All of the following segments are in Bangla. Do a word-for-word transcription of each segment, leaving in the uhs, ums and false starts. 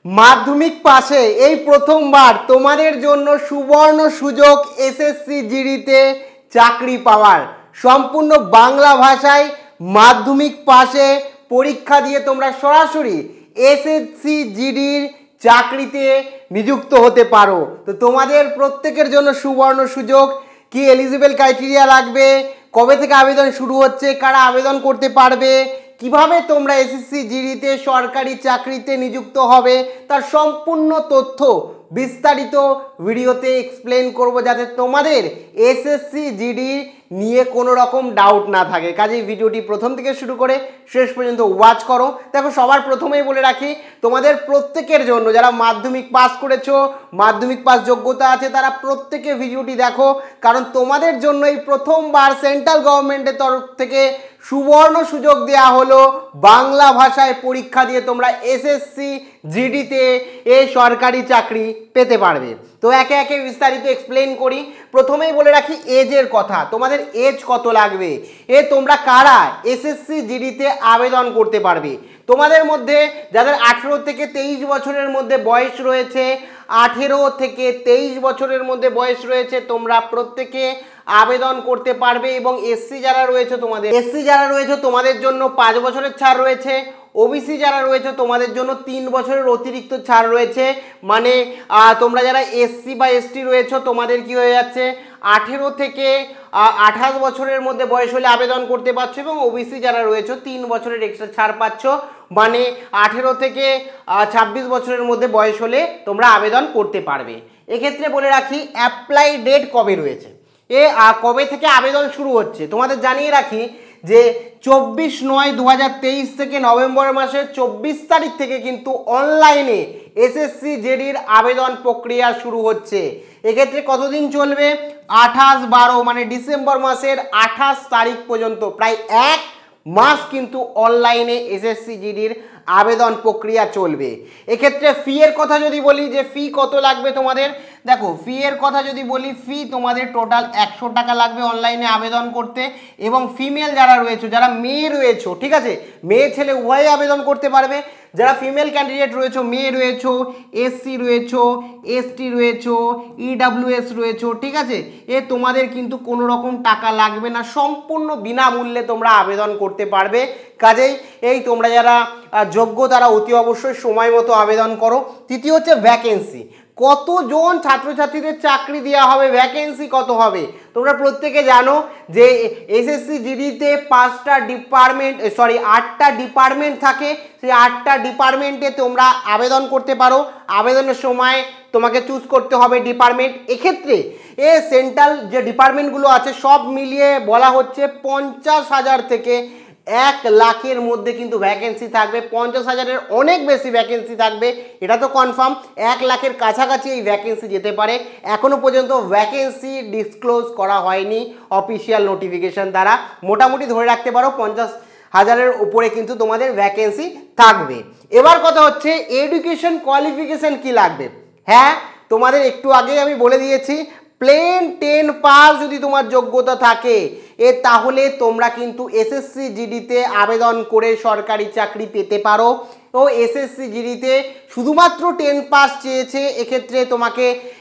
মাধ্যমিক পাশে এই প্রথমবার তোমাদের জন্য সুবর্ণ সুযোগ এসএসসি জিডিতে চাকরি পাওয়ার। সম্পূর্ণ বাংলা ভাষায় মাধ্যমিক পাশে পরীক্ষা দিয়ে তোমরা সরাসরি এসএসসি জিডির চাকরিতে নিযুক্ত হতে পারো। তো তোমাদের প্রত্যেকের জন্য সুবর্ণ সুযোগ। কি এলিজিবল ক্রাইটেরিয়া লাগবে, কবে থেকে আবেদন শুরু হচ্ছে, কারা আবেদন করতে পারবে, কিভাবে তোমরা এসএসসি জিডিতে সরকারি চাকরিতে নিযুক্ত হবে, তার সম্পূর্ণ তথ্য বিস্তারিত ভিডিওতে এক্সপ্লেন করব, যাতে তোমাদের এসএসসি জিডি নিয়ে কোনো রকম ডাউট না থাকে। কাজেই ভিডিওটি প্রথম থেকে শুরু করে শেষ পর্যন্ত ওয়াচ করো। দেখো, সবার প্রথমেই বলে রাখি, তোমাদের প্রত্যেকের জন্য যারা মাধ্যমিক পাস করেছো, মাধ্যমিক পাস যোগ্যতা আছে, তারা প্রত্যেকে ভিডিওটি দেখো, কারণ তোমাদের জন্য এই প্রথমবার সেন্ট্রাল গভর্নমেন্টের তরফ থেকে সুবর্ণ সুযোগ দেওয়া হলো বাংলা ভাষায় পরীক্ষা দিয়ে তোমরা এসএসসি জিডিতে এ সরকারি চাকরি পেতে পারবে। তো একে একে বিস্তারিত এক্সপ্লেন করি। প্রথমেই বলে রাখি এজের কথা, তোমাদের এজ কত লাগবে, এ তোমরা কারা এসএসসি জিডিতে আবেদন করতে পারবে। তোমাদের মধ্যে যাদের আঠেরো থেকে তেইশ বছরের মধ্যে বয়স রয়েছে, আঠেরো থেকে তেইশ বছরের মধ্যে বয়স রয়েছে, তোমরা প্রত্যেকে আবেদন করতে পারবে। এবং এসসি যারা রয়েছে তোমাদের এসসি যারা রয়েছে তোমাদের জন্য পাঁচ বছরের ছাড় রয়েছে। ওবিসি যারা রয়েছে তোমাদের জন্য তিন বছরের অতিরিক্ত ছাড় রয়েছে। মানে তোমরা যারা এসসি বা এসটি রয়েছে তোমাদের কি হয়ে যাচ্ছে, আঠেরো থেকে আঠাশ বছরের মধ্যে বয়স হলে আবেদন করতে পারছো। এবং ওবিসি যারা রয়েছে তিন বছরের এক্সট্রা ছাড় পাচ্ছ, মানে আঠেরো থেকে ছাব্বিশ বছরের মধ্যে বয়স হলে তোমরা আবেদন করতে পারবে। এক্ষেত্রে বলে রাখি অ্যাপ্লাই ডেট কবে রয়েছে, এ কবে থেকে আবেদন শুরু হচ্ছে তোমাদের জানিয়ে রাখি যে চব্বিশ নয় দু হাজার তেইশ থেকে নভেম্বর মাসের চব্বিশ তারিখ থেকে কিন্তু অনলাইনে এসএসসি জিডির আবেদন প্রক্রিয়া শুরু হচ্ছে। এক্ষেত্রে কতদিন চলবে, আঠাশ বারো মানে ডিসেম্বর মাসের আঠাশ তারিখ পর্যন্ত প্রায় এক মাস কিন্তু অনলাইনে এসএসসি জিডির আবেদন প্রক্রিয়া চলবে। এক্ষেত্রে ফি এর কথা যদি বলি যে ফি কত লাগবে তোমাদের, দেখো ফি এর কথা যদি বলি, ফি তোমাদের টোটাল একশো টাকা লাগবে অনলাইনে আবেদন করতে। এবং ফিমেল যারা রয়েছে, যারা মেয়ে রয়েছে, ঠিক আছে, মেয়ে ছেলে উভয়ে আবেদন করতে পারবে। যারা ফিমেল ক্যান্ডিডেট রয়েছে, মেয়ে রয়েছে, এসসি রয়েছে, এসটি রয়েছে, ইডাব্লিউএস রয়েছে, ঠিক আছে, এ তোমাদের কিন্তু কোনো রকম টাকা লাগবে না, সম্পূর্ণ বিনামূল্যে তোমরা আবেদন করতে পারবে। কাজেই এই তোমরা যারা যোগ্য তারা অতি অবশ্যই সময় মতো আবেদন করো। তৃতীয় হচ্ছে ভ্যাকেন্সি, কতজন ছাত্রছাত্রীদের চাকরি দেওয়া হবে, ভ্যাকেন্সি কত হবে। তোমরা প্রত্যেকে জানো যে এসএসসি জিডিতে পাঁচটা ডিপার্টমেন্ট সরি আটটা ডিপার্টমেন্ট থাকে, সেই আটটা ডিপার্টমেন্টে তোমরা আবেদন করতে পারো। আবেদনের সময় তোমাকে চুজ করতে হবে ডিপার্টমেন্ট। এক্ষেত্রে এ সেন্ট্রাল যে ডিপার্টমেন্টগুলো আছে সব মিলিয়ে বলা হচ্ছে পঞ্চাশ হাজার থেকে এক লাখের মধ্যে কিন্তু ভ্যাকেন্সি থাকবে। পঞ্চাশ হাজারের অনেক বেশি ভ্যাকেন্সি থাকবে, এটা তো কনফার্ম। এক লাখের কাছাকাছি এই ভ্যাকেন্সি যেতে পারে। এখনও পর্যন্ত ভ্যাকেন্সি ডিসক্লোজ করা হয়নি অফিসিয়াল নোটিফিকেশন দ্বারা। মোটামুটি ধরে রাখতে পারো পঞ্চাশ হাজারের উপরে কিন্তু তোমাদের ভ্যাকেন্সি থাকবে। এবার কথা হচ্ছে এডুকেশন কোয়ালিফিকেশন কি লাগবে। হ্যাঁ, তোমাদের একটু আগে আমি বলে দিয়েছি, প্লেন টেন পাস যদি তোমার যোগ্যতা থাকে এ তাহলে তোমরা কিন্তু এসএসসি জিডিতে আবেদন করে সরকারি চাকরি পেতে পারো। ও এসএসসি জিডিতে শুধুমাত্র টেন পাস চেয়েছে, এক্ষেত্রে তোমাকে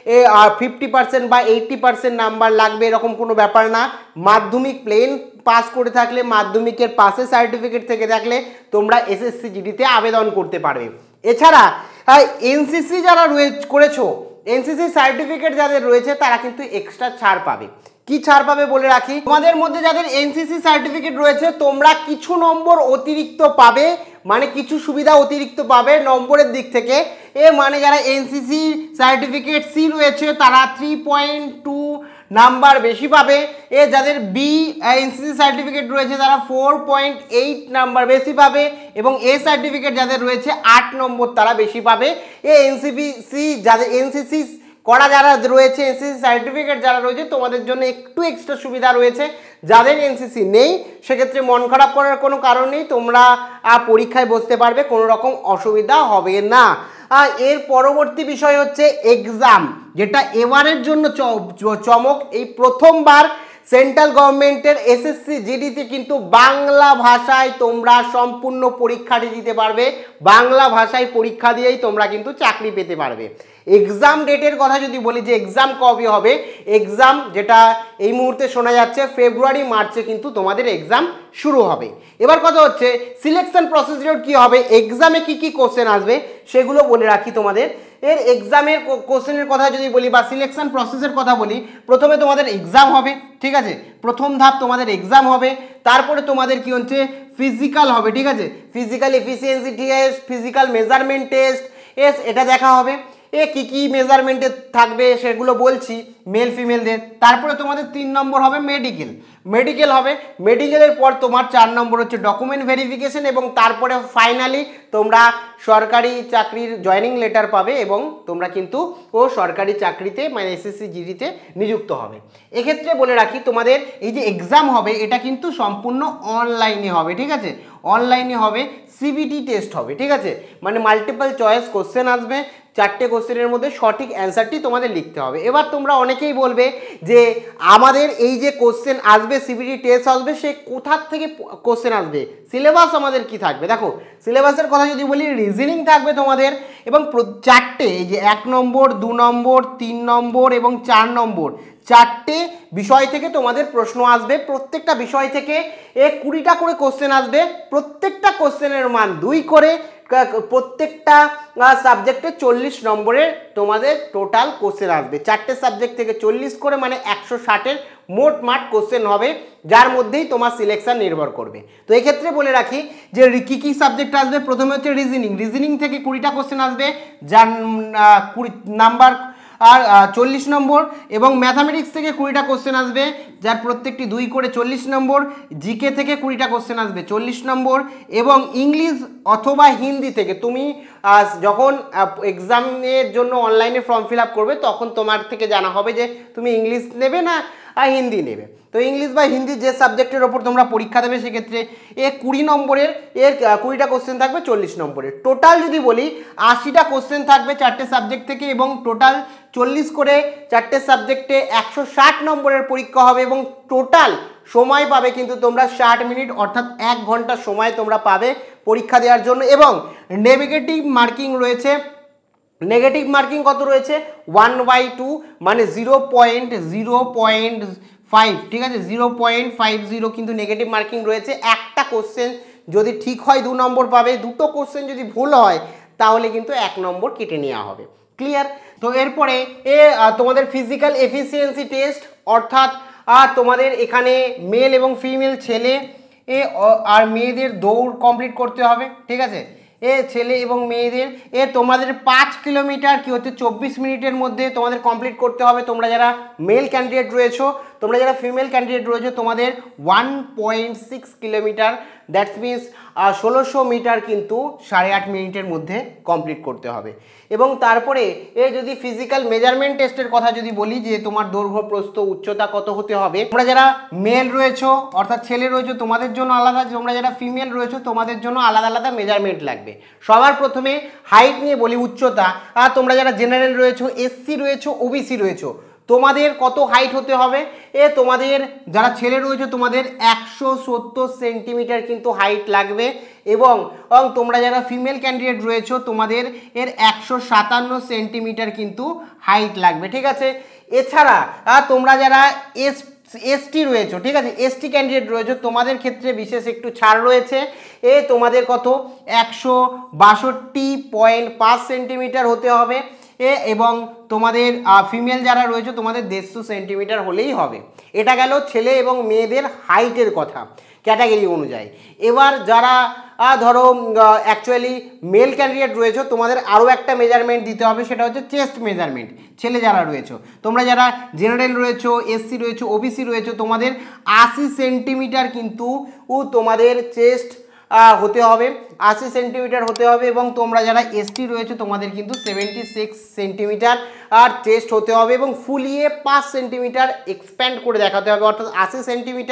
ফিফটি পার্সেন্ট বা এইটটি পার্সেন্ট নাম্বার লাগবে এরকম কোনো ব্যাপার না। মাধ্যমিক প্লেন পাস করে থাকলে, মাধ্যমিকের পাসের সার্টিফিকেট থেকে থাকলে তোমরা এসএসসি জিডিতে আবেদন করতে পারবে। এছাড়া এনসিসি যারা রয়েছে করেছো, এনসিসি সার্টিফিকেট যাদের রয়েছে তারা কিন্তু এক্সট্রা ছাড় পাবে। কি ছাড় পাবে বলে রাখি, তোমাদের মধ্যে যাদের এনসিসি সার্টিফিকেট রয়েছে তোমরা কিছু নম্বর অতিরিক্ত পাবে, মানে কিছু সুবিধা অতিরিক্ত পাবে নম্বরের দিক থেকে। এ মানে যারা এনসিসি সার্টিফিকেট সি রয়েছে তারা থ্রি পয়েন্ট টু নাম্বার বেশি পাবে। এ যাদের বি এনসিসি সার্টিফিকেট রয়েছে তারা ফোর পয়েন্ট এইট নাম্বার বেশি পাবে। এবং এ সার্টিফিকেট যাদের রয়েছে আট নম্বর তারা বেশি পাবে। এ এনসিসি যাদের এনসিসি করা যারা রয়েছে, এনসিসি সার্টিফিকেট যারা রয়েছে তোমাদের জন্য একটু এক্সট্রা সুবিধা রয়েছে। যাদের এনসিসি নেই সেক্ষেত্রে মন খারাপ করার কোনো কারণ নেই, তোমরা পরীক্ষায় বসতে পারবে, কোনো রকম অসুবিধা হবে না। এর পরবর্তী বিষয় হচ্ছে এক্সাম, যেটা এবারের জন্য চমক। এই প্রথমবার সেন্ট্রাল গভর্নমেন্টের এসএসসি জিডিতে কিন্তু বাংলা ভাষায় তোমরা সম্পূর্ণ পরীক্ষাটি দিতে পারবে, বাংলা ভাষায় পরীক্ষা দিয়েই তোমরা কিন্তু চাকরি পেতে পারবে। এক্সাম ডেটের কথা যদি বলি যে এক্সাম কবে হবে, এক্সাম যেটা এই মুহূর্তে শোনা যাচ্ছে ফেব্রুয়ারি মার্চে কিন্তু তোমাদের এক্সাম শুরু হবে। এবার কথা হচ্ছে সিলেকশন প্রসিডিওর কি হবে, এক্সামে কি কি কোশ্চেন আসবে সেগুলো বলে রাখি তোমাদের। এর এক্সামের কোশ্চেনের কথা যদি বলি বা সিলেকশন প্রসেসের কথা বলি, প্রথমে তোমাদের এক্সাম হবে, ঠিক আছে, প্রথম ধাপ তোমাদের এক্সাম হবে, তারপরে তোমাদের কি হচ্ছে ফিজিক্যাল হবে, ঠিক আছে, physical efficiency test, physical measurement test এস এটা দেখা হবে। এ কী কী মেজারমেন্টে থাকবে সেগুলো বলছি মেল ফিমেলদের। তারপরে তোমাদের তিন নম্বর হবে মেডিকেল, মেডিকেল হবে, মেডিকেলের পর তোমার চার নম্বর হচ্ছে ডকুমেন্ট ভেরিফিকেশন এবং তারপরে ফাইনালি তোমরা সরকারি চাকরির জয়েনিং লেটার পাবে এবং তোমরা কিন্তু ও সরকারি চাকরিতে মানে এসএসসি জিডিতে নিযুক্ত হবে। এক্ষেত্রে বলে রাখি তোমাদের এই যে এক্সাম হবে এটা কিন্তু সম্পূর্ণ অনলাইনে হবে, ঠিক আছে, অনলাইনে হবে, সিবিটি টেস্ট হবে, ঠিক আছে, মানে মাল্টিপল চয়েস কোশ্চেন আসবে, চারটে কোশ্চেনের মধ্যে সঠিক অ্যান্সারটি তোমাদের লিখতে হবে। এবার তোমরা অনেকেই বলবে যে আমাদের এই যে কোশ্চেন আসবে সিবিটি টেস্ট আসবে সে কোথার থেকে কোশ্চেন আসবে, সিলেবাস আমাদের কি থাকবে। দেখো সিলেবাসের কথা যদি বলি রিজনিং থাকবে তোমাদের এবং চারটে এই যে এক নম্বর দু নম্বর তিন নম্বর এবং চার নম্বর চারটে বিষয় থেকে তোমাদের প্রশ্ন আসবে, প্রত্যেকটা বিষয় থেকে এ কুড়িটা করে কোশ্চেন আসবে, প্রত্যেকটা কোশ্চেনের মান দুই করে, প্রত্যেকটা সাবজেক্টে চল্লিশ নম্বরের তোমাদের টোটাল কোশ্চেন আসবে, চারটে সাবজেক্ট থেকে চল্লিশ করে মানে একশো ষাটের মোট মাঠ কোশ্চেন হবে, যার মধ্যেই তোমার সিলেকশন নির্ভর করবে। তো এক্ষেত্রে বলে রাখি যে কী কী সাবজেক্ট আসবে, প্রথমে হচ্ছে রিজনিং, রিজনিং থেকে কুড়িটা কোশ্চেন আসবে যার কুড়ি নাম্বার আর চল্লিশ নম্বর, এবং ম্যাথামেটিক্স থেকে কুড়িটা কোশ্চেন আসবে যার প্রত্যেকটি দুই করে চল্লিশ নম্বর, জিকে থেকে কুড়িটা কোশ্চেন আসবে চল্লিশ নম্বর, এবং ইংলিশ অথবা হিন্দি থেকে তুমি যখন এক্সামের জন্য অনলাইনে ফর্ম ফিল আপ করবে তখন তোমার থেকে জানা হবে যে তুমি ইংলিশ নেবে না আর হিন্দি নেবে। তো ইংলিশ বা হিন্দি যে সাবজেক্টের ওপর তোমরা পরীক্ষা দেবে সেক্ষেত্রে এ কুড়ি নম্বরের এর কুড়িটা কোশ্চেন থাকবে চল্লিশ নম্বরের, টোটাল যদি বলি আশিটা কোশ্চেন থাকবে চারটে সাবজেক্ট থেকে এবং টোটাল চল্লিশ করে চারটে সাবজেক্টে একশো ষাট নম্বরের পরীক্ষা হবে এবং টোটাল সময় পাবে কিন্তু তোমরা ষাট মিনিট অর্থাৎ এক ঘন্টা সময় তোমরা পাবে পরীক্ষা দেওয়ার জন্য। এবং নেগেটিভ মার্কিং রয়েছে, নেগেটিভ মার্কিং কত রয়েছে ওয়ান বাই টু মানে zero point zero point five, ঠিক আছে, জিরো পয়েন্ট ফাইভ জিরো কিন্তু নেগেটিভ মার্কিং রয়েছে। একটা কোশ্চেন যদি ঠিক হয় দু নম্বর পাবে, দুটো কোশ্চেন যদি ভুল হয় তাহলে কিন্তু এক নম্বর কেটে নেওয়া হবে, ক্লিয়ার। তো এরপরে এ তোমাদের ফিজিক্যাল এফিসিয়েন্সি টেস্ট অর্থাৎ আর তোমাদের এখানে মেল এবং ফিমেল ছেলে এ আর মেয়েদের দৌড় কমপ্লিট করতে হবে, ঠিক আছে, এ ছেলে এবং মেয়েদের এ তোমাদের পাঁচ কিলোমিটার কি হচ্ছে চব্বিশ মিনিটের মধ্যে তোমাদের কমপ্লিট করতে হবে। তোমরা যারা মেল ক্যান্ডিডেট রয়েছো, তোমরা যারা ফিমেল ক্যান্ডিডেট রয়েছো তোমাদের one point six kilometre that's means ষোলোশো মিটার কিন্তু সাড়ে আট মিনিটের মধ্যে কমপ্লিট করতে হবে। এবং তারপরে এ যদি ফিজিক্যাল মেজারমেন্ট টেস্টের কথা যদি বলি যে তোমার দৈর্ঘ্য প্রস্থ উচ্চতা কত হতে হবে, তোমরা যারা মেল রয়েছো অর্থাৎ ছেলে রয়েছো তোমাদের জন্য আলাদা, তোমরা যারা ফিমেল রয়েছো তোমাদের জন্য আলাদা আলাদা মেজারমেন্ট লাগবে। সবার প্রথমে হাইট নিয়ে বলি, উচ্চতা, আর তোমরা যারা জেনারেল রয়েছো, এসসি রয়েছো, ওবিসি রয়েছো তোমাদের কত হাইট হতে হবে, এ তোমাদের যারা ছেলে রয়েছে তোমাদের একশো সত্তর সেন্টিমিটার কিন্তু হাইট লাগবে এবং তোমরা যারা ফিমেল ক্যান্ডিডেট রয়েছো তোমাদের এর একশো সাতান্ন সেন্টিমিটার কিন্তু হাইট লাগবে, ঠিক আছে। এছাড়া তোমরা যারা এস এসটি রয়েছো, ঠিক আছে, এসটি ক্যান্ডিডেট রয়েছে তোমাদের ক্ষেত্রে বিশেষ একটু ছাড় রয়েছে, এ তোমাদের কত একশো বাষট্টি পয়েন্ট পাঁচ সেন্টিমিটার হতে হবে এ এবং তোমাদের ফিমেল যারা রয়েছে তোমাদের দেড়শো সেন্টিমিটার হলেই হবে। এটা গেল ছেলে এবং মেয়েদের হাইটের কথা ক্যাটাগরি অনুযায়ী। এবার যারা ধরো অ্যাকচুয়ালি মেল ক্যান্ডিডেট রয়েছে তোমাদের আরও একটা মেজারমেন্ট দিতে হবে, সেটা হচ্ছে চেস্ট মেজারমেন্ট। ছেলে যারা রয়েছে, তোমরা যারা জেনারেল রয়েছো, এসসি রয়েছো, ওবিসি রয়েছে তোমাদের আশি সেন্টিমিটার কিন্তু তোমাদের চেস্ট হতে হবে, আশি সেন্টিমিটার হতে হবে এবং তোমরা যারা এসটি রয়েছে তোমাদের কিন্তু সেভেন্টি সিক্স সেন্টিমিটার আর চেস্ট হতে হবে এবং ফুলিয়ে পাঁচ সেন্টিমিটার এক্সপ্যান্ড করে দেখাতে হবে, অর্থাৎ আশি সেন্টিমিটার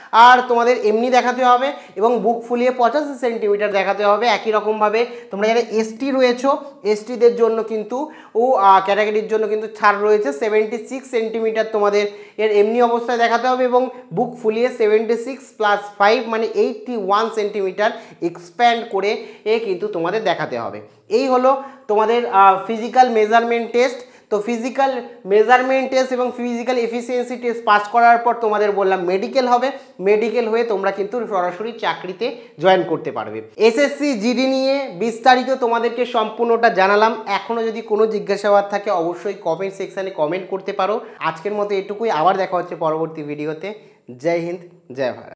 আর তোমাদের এমনি দেখাতে হবে এবং বুক ফুলিয়ে পঁচাশি সেন্টিমিটার দেখাতে হবে। একই রকমভাবে তোমরা যারা এসটি রয়েছো, এসটিদের জন্য কিন্তু ও ক্যাটাগরির জন্য কিন্তু ছাড় রয়েছে, সেভেন্টি সিক্স সেন্টিমিটার তোমাদের এর এমনি অবস্থায় দেখাতে হবে এবং বুক ফুলিয়ে সেভেন্টি সিক্স প্লাস ফাইভ মানে এইটটি ওয়ান সেন্টিমিটার এক্সপ্যান্ড করে এ কিন্তু তোমাদের দেখাতে হবে। এই হলো তোমাদের ফিজিক্যাল মেজারমেন্ট টেস্ট। তো ফিজিক্যাল মেজারমেন্ট টেস্ট এবং ফিজিক্যাল এফিসিয়েন্সি টেস্ট পাস করার পর তোমাদের বললাম মেডিকেল হবে, মেডিকেল হয়ে তোমরা কিন্তু সরাসরি চাকরিতে জয়েন করতে পারবে। এসএসসি জিডি নিয়ে বিস্তারিত তোমাদেরকে সম্পূর্ণটা জানালাম। এখনও যদি কোনো জিজ্ঞাসাবাদ থাকে অবশ্যই কমেন্ট সেকশানে কমেন্ট করতে পারো। আজকের মতো এটুকুই, আবার দেখা হচ্ছে পরবর্তী ভিডিওতে। জয় হিন্দ, জয় ভারত।